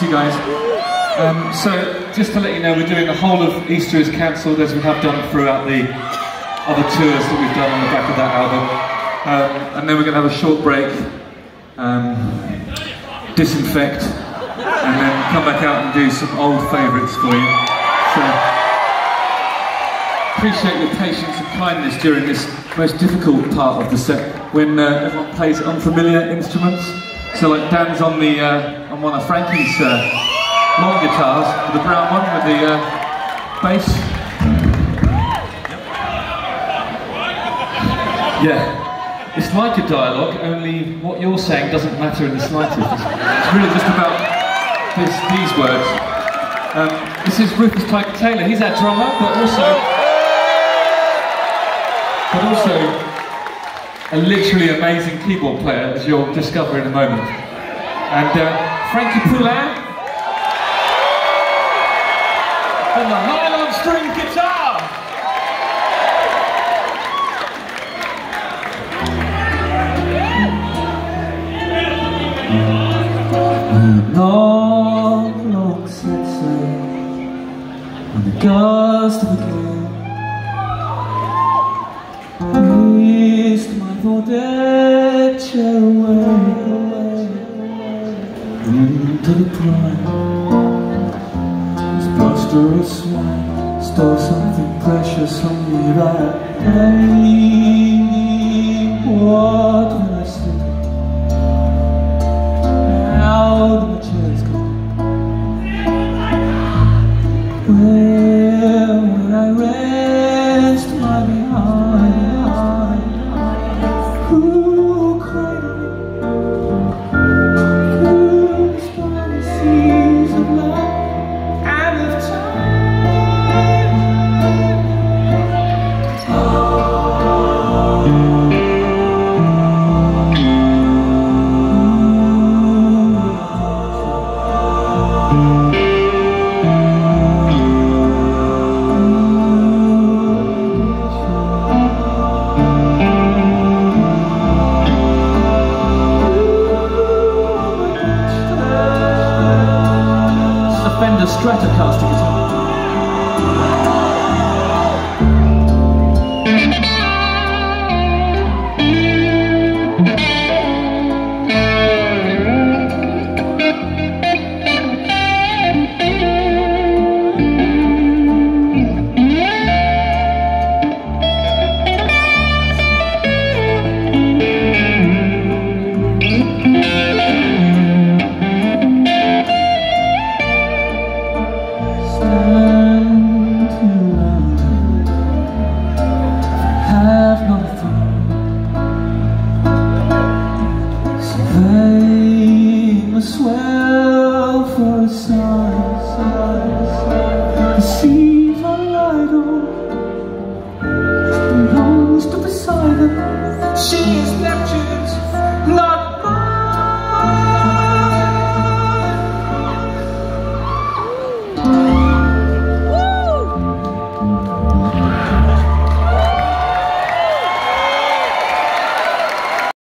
you guys. So, just to let you know, we're doing the whole of Easter is cancelled, as we have done throughout the other tours that we've done on the back of that album. And then we're going to have a short break, disinfect, and then come back out and do some old favourites for you. So, appreciate your patience and kindness during this most difficult part of the set, when everyone plays unfamiliar instruments. So like Dan's on the on one of Frankie's long guitars, the brown one with the bass. Yeah, it's like a dialogue, only what you're saying doesn't matter in the slightest. It's really just about these words. This is Rufus Tiger Taylor. He's our drummer, but also a literally amazing keyboard player, as you'll discover in a moment. And Frankie Poulin on the nylon string guitar. Long, long sunset on the gust of a gale, missed my Vodeche away into the prime. This prosperous swine stole something precious from me that day. What will I say? Now the chair's gone. Where will I rest my behind? Who cradled me through the stormy seas of love and of time? Fender Stratocaster guitar. Swell for a sigh. The seas are idle, and lost beside them. She is left